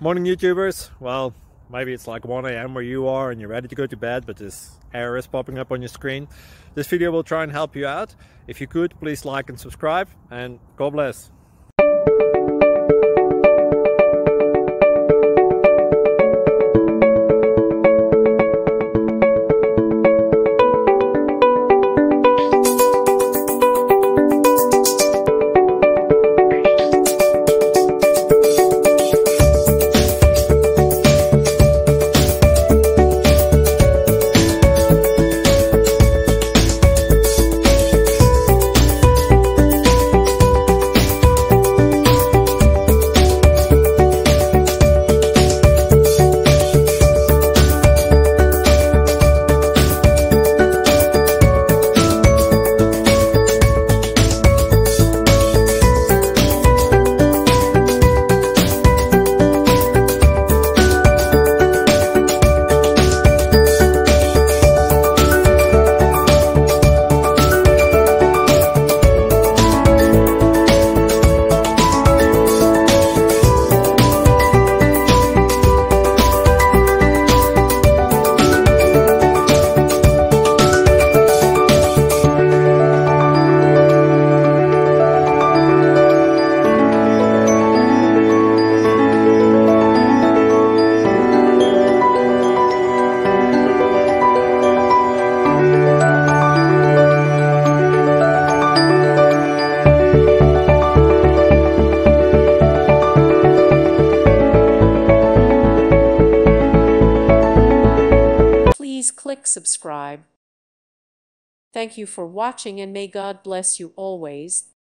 Morning YouTubers. Well, maybe it's like 1 a.m. where you are and you're ready to go to bed, but this error is popping up on your screen. This video will try and help you out. If you could, please like and subscribe, and God bless. Please click subscribe. Thank you for watching, and may God bless you always.